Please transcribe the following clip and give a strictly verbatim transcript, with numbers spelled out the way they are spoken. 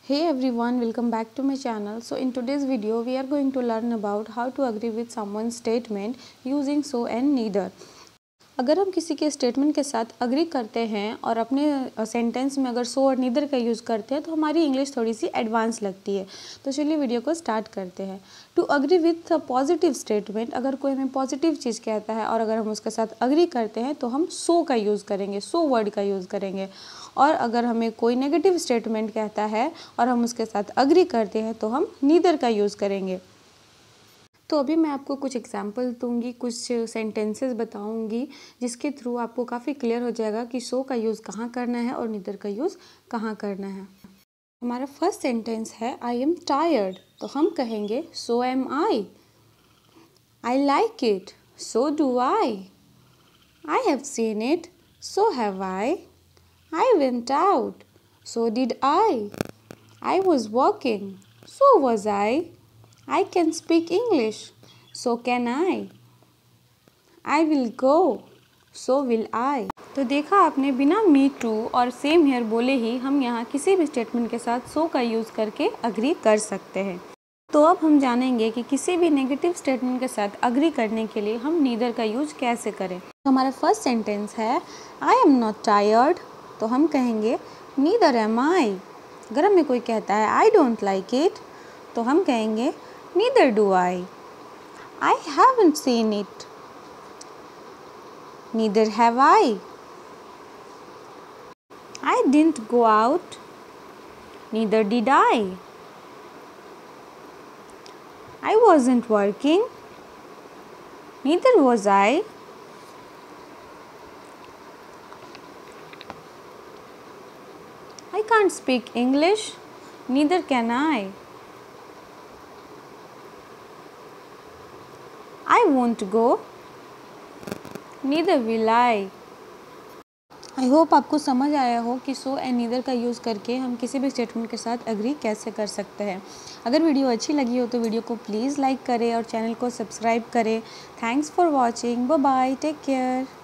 Hey everyone, welcome back to my channel. So in today's video we are going to learn about how to agree with someone's statement using so and neither. अगर हम किसी के statement के साथ agree करते हैं और अपने सेंटेंस में अगर सो और नीदर का यूज़ करते हैं तो हमारी इंग्लिश थोड़ी सी एडवांस लगती है। तो चलिए वीडियो को स्टार्ट करते हैं। To agree with a positive statement, अगर कोई हमें पॉजिटिव चीज़ कहता है और अगर हम उसके साथ अग्री करते हैं तो हम सो का यूज़ करेंगे, सो वर्ड का यूज़ करेंगे। और अगर हमें कोई नेगेटिव स्टेटमेंट कहता है और हम उसके साथ अग्री करते हैं तो हम नीदर का यूज़ करेंगे। तो अभी मैं आपको कुछ एग्जाम्पल दूंगी, कुछ सेंटेंसेस बताऊंगी जिसके थ्रू आपको काफ़ी क्लियर हो जाएगा कि सो का यूज़ कहाँ करना है और नीदर का यूज़ कहाँ करना है। हमारा फर्स्ट सेंटेंस है आई एम टायर्ड, तो हम कहेंगे so am I. I like it, so do I. I have seen it, so have I. I went out, so did I. I was walking, so was I. I can speak English, so can I. I will go, so will I. तो देखा आपने, बिना me too और same here बोले ही हम यहाँ किसी भी स्टेटमेंट के साथ सो का यूज़ करके अग्री कर सकते हैं। तो अब हम जानेंगे कि किसी भी नेगेटिव स्टेटमेंट के साथ अग्री करने के लिए हम नीदर का यूज़ कैसे करें। तो हमारा फर्स्ट सेंटेंस है आई एम नॉट टायर्ड, तो हम कहेंगे नीदर एम आई। अगर हमें कोई कहता है आई डोंट लाइक इट, तो हम कहेंगे neither do I. I haven't seen it. Neither have I. I didn't go out. Neither did I. I wasn't working. Neither was I. I can't speak English. Neither can I. I won't go, neither will I. I hope आपको समझ आया हो कि so and neither का use करके हम किसी भी स्टेटमेंट के साथ एग्री कैसे कर सकते हैं। अगर वीडियो अच्छी लगी हो तो वीडियो को प्लीज़ लाइक करें और चैनल को सब्सक्राइब करें। Thanks for watching, bye bye, take care.